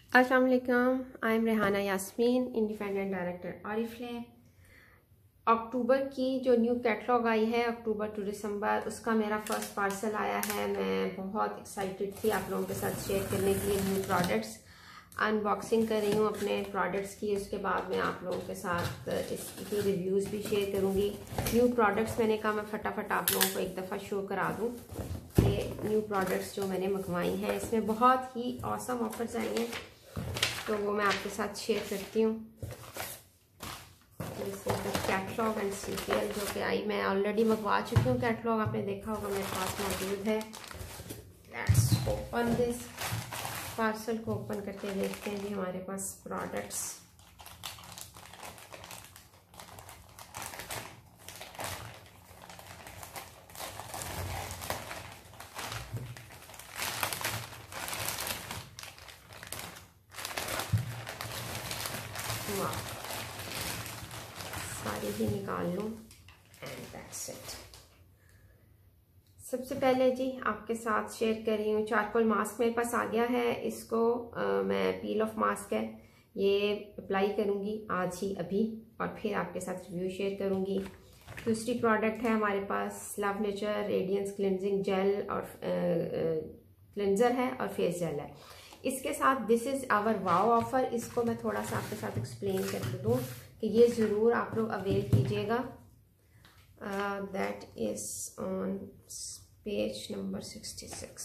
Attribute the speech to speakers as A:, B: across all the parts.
A: अस्सलाम वालेकुम, I am Rehana Yasmin, independent director Oriflame. October की जो न्यू कैटलॉग आई है, अक्टूबर टू दिसंबर, उसका मेरा फर्स्ट पार्सल आया है। मैं बहुत एक्साइटेड थी आप लोगों के साथ शेयर करने के लिए न्यू प्रोडक्ट्स। अनबॉक्सिंग कर रही हूँ अपने प्रोडक्ट्स की, उसके बाद मैं आप लोगों के साथ इसकी रिव्यूज़ भी शेयर करूँगी। न्यू प्रोडक्ट्स मैंने कहा मैं फटाफट आप लोगों को एक दफ़ा शो करा दूँ। ये न्यू प्रोडक्ट्स जो मैंने मंगवाई हैं, इसमें बहुत ही ऑसम ऑफर्स आई हैं, तो वो मैं आपके साथ शेयर करती हूँ। कैटलॉग एंड सीरियल जो कि आई, मैं ऑलरेडी मंगवा चुकी हूँ। कैटलॉग आपने देखा होगा मेरे पास मौजूद है। Let's open this. पार्सल को ओपन करके देखते हैं जी हमारे पास प्रोडक्ट्स। सारी ही निकाल लूँ एंड दैट्स इट। सबसे पहले जी आपके साथ शेयर कर रही हूँ चारकोल मास्क मेरे पास आ गया है। इसको मैं पील ऑफ मास्क है, ये अप्लाई करूँगी आज ही अभी, और फिर आपके साथ रिव्यू शेयर करूँगी। दूसरी प्रोडक्ट है हमारे पास love nature radiance cleansing gel और क्लिनजर है और फेस जेल है। इसके साथ this is our wow offer. इसको मैं थोड़ा सा आपके साथ एक्सप्लेन कर दूँ कि ये ज़रूर आप लोग अवेल कीजिएगा। That is on page number 66।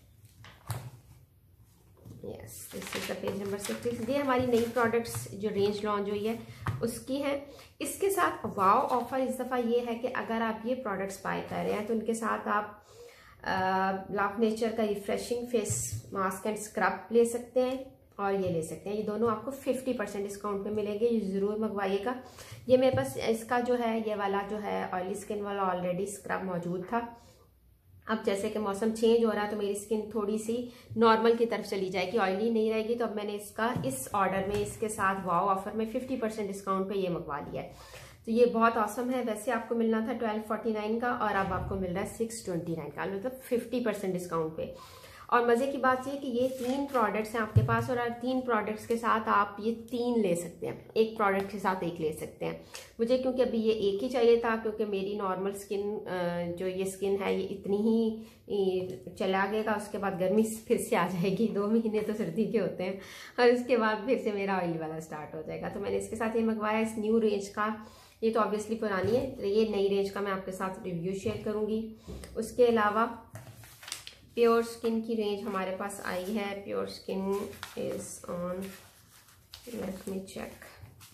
A: Yes, this is the page number 66। ये हमारी नई प्रोडक्ट्स जो रेंज लॉन्च हुई है उसकी है। इसके साथ वाव ऑफर इस दफ़ा ये है कि अगर आप ये प्रोडक्ट्स बाय कर रहे हैं तो उनके साथ आप लव नेचर का refreshing face mask and scrub ले सकते हैं और ये ले सकते हैं। ये दोनों आपको 50% डिस्काउंट पे मिलेंगे, ये ज़रूर मंगवाइएगा। ये मेरे पास इसका जो है ये वाला जो है ऑयली स्किन वाला ऑलरेडी स्क्रब मौजूद था। अब जैसे कि मौसम चेंज हो रहा है तो मेरी स्किन थोड़ी सी नॉर्मल की तरफ चली जाएगी, ऑयली नहीं रहेगी। तो अब मैंने इसका इस ऑर्डर में इसके साथ वाव ऑफर में 50% डिस्काउंट पे ये मंगवा लिया है। तो ये बहुत औसम है। वैसे आपको मिलना था 1249 का और अब आपको मिल रहा है 629 का, मतलब 50% डिस्काउंट पे। और मज़े की बात ये कि ये 3 प्रोडक्ट्स हैं आपके पास और 3 प्रोडक्ट्स के साथ आप ये 3 ले सकते हैं, एक प्रोडक्ट के साथ एक ले सकते हैं। मुझे क्योंकि अभी ये एक ही चाहिए था, क्योंकि मेरी नॉर्मल स्किन जो ये स्किन है ये इतनी ही चला गएगा, उसके बाद गर्मी फिर से आ जाएगी। 2 महीने तो सर्दी के होते हैं और उसके बाद फिर से मेरा ऑयल वाला स्टार्ट हो जाएगा। तो मैंने इसके साथ ये मंगवाया इस न्यू रेंज का। ये तो ऑब्वियसली पुरानी है, तो ये नई रेंज का मैं आपके साथ रिव्यू शेयर करूँगी। उसके अलावा प्योर स्किन की रेंज हमारे पास आई है। Pure skin is on, let me check,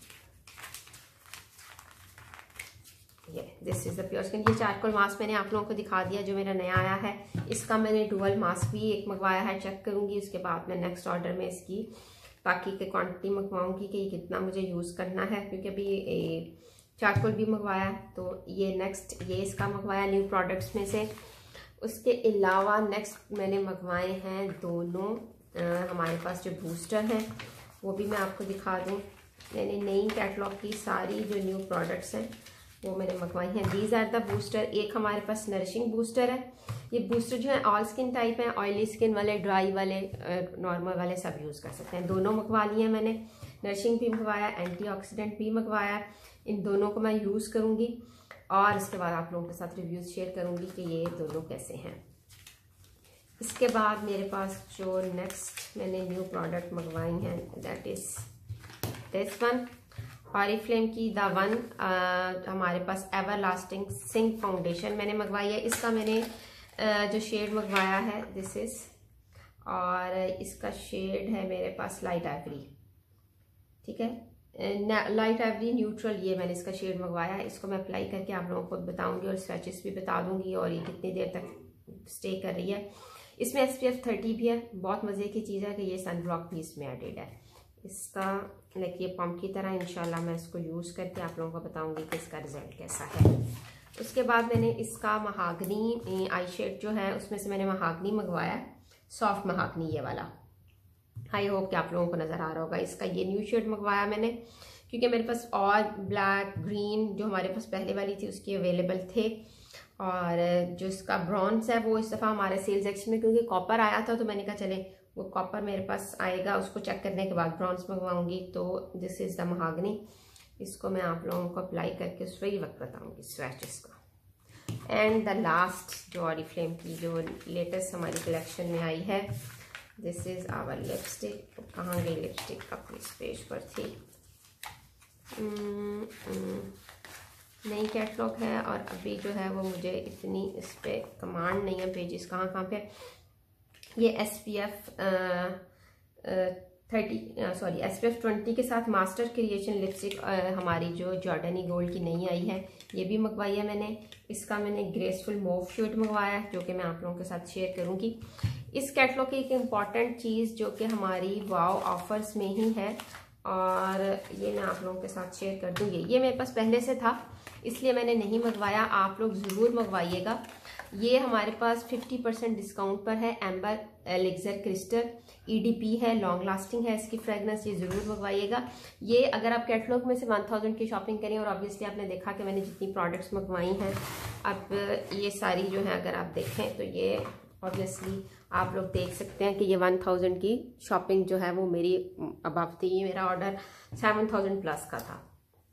A: ये this is the pure skin. ये चारकोल मास्क मैंने आप लोगों को दिखा दिया जो मेरा नया आया है। इसका मैंने डुअल मास्क भी एक मंगवाया है, चेक करूंगी उसके बाद मैं नेक्स्ट ऑर्डर में इसकी बाकी के क्वांटिटी मंगवाऊंगी कि कितना मुझे यूज़ करना है, क्योंकि अभी चारकोल भी मंगवाया है तो ये नेक्स्ट ये इसका मंगवाया न्यू प्रोडक्ट्स में से। उसके अलावा नेक्स्ट मैंने मंगवाए हैं दोनों हमारे पास जो बूस्टर हैं वो भी मैं आपको दिखा दूं। मैंने नई कैटलॉग की सारी जो न्यू प्रोडक्ट्स हैं वो मैंने मंगवाई हैं। These are the booster. एक हमारे पास नरिशिंग बूस्टर है। ये बूस्टर जो है ऑल स्किन टाइप है, ऑयली स्किन वाले, ड्राई वाले, नॉर्मल वाले सब यूज़ कर सकते हैं। दोनों मंगवा लिए मैंने, नरिशिंग भी मंगवाया, एंटीऑक्सीडेंट भी मंगवाया। इन दोनों को मैं यूज़ करूँगी और इसके बाद आप लोगों के साथ रिव्यूज़ शेयर करूंगी कि ये दोनों कैसे हैं। इसके बाद मेरे पास जो नेक्स्ट मैंने न्यू प्रोडक्ट मंगवाई हैं that is this one, Oriflame की द वन। हमारे पास एवरलास्टिंग सिंक फाउंडेशन मैंने मंगवाई है। इसका मैंने जो शेड मंगवाया है दिस इज़, और इसका शेड है मेरे पास लाइट आइवरी, ठीक है, लाइट आइवरी न्यूट्रल, ये मैंने इसका शेड मंगवाया है। इसको मैं अप्लाई करके आप लोगों को बताऊंगी और स्वेचेस भी बता दूंगी और ये कितनी देर तक स्टे कर रही है। इसमें SPF 30 भी है। बहुत मज़े की चीज़ है कि ये सन ब्लॉक भी इसमें एडेड है। इसका लाइक ये पम्प की तरह, इंशाल्लाह मैं इसको यूज़ करके आप लोगों को बताऊंगी कि इसका रिजल्ट कैसा है। उसके बाद मैंने इसका महागनी आई शेड जो है उसमें से मैंने महागनी मंगवाया, सॉफ्ट महागनी ये वाला। आई होप कि आप लोगों को नज़र आ रहा होगा। इसका ये न्यू शेड मंगवाया मैंने क्योंकि मेरे पास और ब्लैक ग्रीन जो हमारे पास पहले वाली थी उसकी अवेलेबल थे, और जो इसका ब्रॉन्ज है वो इस दफ़ा हमारे सेल्स सेक्शन में क्योंकि कॉपर आया था तो मैंने कहा चले वो कॉपर मेरे पास आएगा, उसको चेक करने के बाद ब्रॉन्ज मंगवाऊंगी। तो दिस इज़ द महागनी। इसको मैं आप लोगों को अप्लाई करके उस वही वक्त बताऊंगी स्वैचेस का। एंड द लास्ट जो ऑरिफ्लेम की जो लेटेस्ट हमारी कलेक्शन में आई है, दिस इज़ आवर लिपस्टिक। कहाँ गई लिपस्टिक? अपनी पेज पर थी। नई कैटलॉग है और अभी जो है वो मुझे इतनी इस पर कमांड नहीं है पेजेस कहाँ पे। ये SPF 20 के साथ मास्टर क्रिएशन लिपस्टिक हमारी जो जॉर्डनी गोल्ड की नई आई है, ये भी मंगवाई है मैंने। इसका मैंने ग्रेसफुल मूव शेड मंगवाया है जो कि मैं आप लोगों के साथ शेयर करूंगी। इस कैटलॉग की एक इम्पॉर्टेंट चीज़ जो कि हमारी वाव ऑफर्स में ही है और ये मैं आप लोगों के साथ शेयर कर दूंगी। ये मेरे पास पहले से था इसलिए मैंने नहीं मंगवाया, आप लोग ज़रूर मंगवाइएगा। ये हमारे पास 50% डिस्काउंट पर है। एम्बर एलिक्सर क्रिस्टल EDP है, लॉन्ग लास्टिंग है इसकी फ्रेगनेंस, ये ज़रूर मंगवाइएगा। ये अगर आप कैटलॉग में से 1000 की शॉपिंग करें और ऑब्वियसली आपने देखा कि मैंने जितनी प्रोडक्ट्स मंगवाई हैं, अब ये सारी जो है अगर आप देखें तो ये ऑब्वियसली आप लोग देख सकते हैं कि ये 1000 की शॉपिंग जो है वो मेरी अबव थी। ये मेरा ऑर्डर 7000 प्लस का था,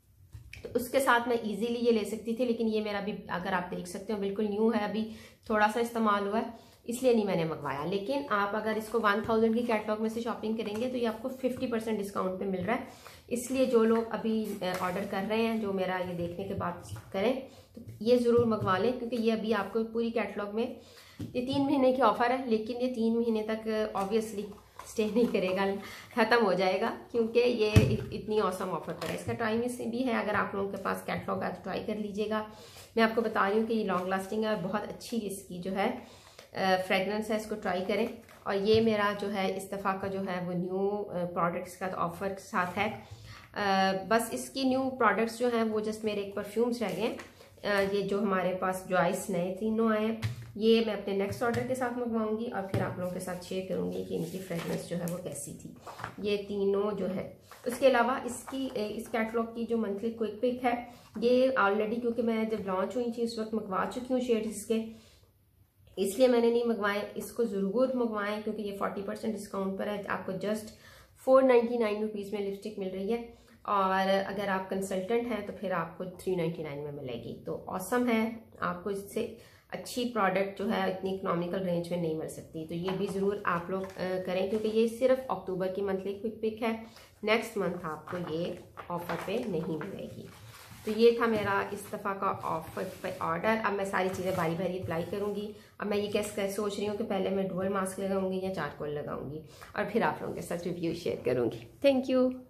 A: तो उसके साथ मैं इजीली ये ले सकती थी, लेकिन ये मेरा भी अगर आप देख सकते हो बिल्कुल न्यू है, अभी थोड़ा सा इस्तेमाल हुआ है इसलिए नहीं मैंने मंगवाया। लेकिन आप अगर इसको 1000 की कैटलॉग में से शॉपिंग करेंगे तो ये आपको 50% डिस्काउंट पे मिल रहा है। इसलिए जो लोग अभी ऑर्डर कर रहे हैं, जो मेरा ये देखने के बाद करें, तो ये ज़रूर मंगवा लें, क्योंकि ये अभी आपको पूरी कैटलॉग में ये 3 महीने की ऑफ़र है, लेकिन ये 3 महीने तक ऑब्वियसली स्टे नहीं करेगा, ख़त्म हो जाएगा, क्योंकि ये इतनी औसम ऑफर पर है। इसका टाइम इसमें भी है, अगर आप लोगों के पास कैटलॉग है तो ट्राई कर लीजिएगा। मैं आपको बता रही हूँ कि ये लॉन्ग लास्टिंग है और बहुत अच्छी इसकी जो है फ्रेगनेंस है, इसको ट्राई करें। और ये मेरा जो है इस दफ़ा का जो है वो न्यू प्रोडक्ट्स का ऑफर के साथ है। बस इसकी न्यू प्रोडक्ट्स जो हैं वो जस्ट मेरे एक परफ्यूम्स रह गए हैं। ये जो हमारे पास जॉइस नए तीनों आए हैं, ये मैं अपने नेक्स्ट ऑर्डर के साथ मंगवाऊंगी और फिर आप लोगों के साथ शेयर करूंगी कि इनकी फ्रेगनेंस जो है वो कैसी थी, ये तीनों जो है। उसके अलावा इस कैटलॉग की जो मंथली क्विक पिक है, ये ऑलरेडी क्योंकि मैं जब लॉन्च हुई थी उस वक्त मंगवा चुकी हूँ शेड्स इसके, इसलिए मैंने नहीं मंगवाए। इसको ज़रूर मंगवाएं क्योंकि ये 40% डिस्काउंट पर है। आपको जस्ट 499 रुपीज़ में लिपस्टिक मिल रही है और अगर आप कंसल्टेंट हैं तो फिर आपको 399 में मिलेगी। तो ऑसम है, आपको इससे अच्छी प्रोडक्ट जो है इतनी इकोनॉमिकल रेंज में नहीं मिल सकती। तो ये भी ज़रूर आप लोग करें, क्योंकि ये सिर्फ अक्टूबर की मंथली क्विक पिक है, नेक्स्ट मंथ आपको ये ऑफर पे नहीं मिलेगी। तो ये था मेरा इस दफ़ा का ऑफर पे ऑर्डर। अब मैं सारी चीज़ें बारी बारी अप्लाई करूँगी। अब मैं ये कैसे सोच रही हूँ कि पहले मैं डुअल मास्क लगाऊंगी या चारकोल लगाऊंगी और फिर आप लोगों के साथ रिव्यू शेयर करूँगी। Thank you.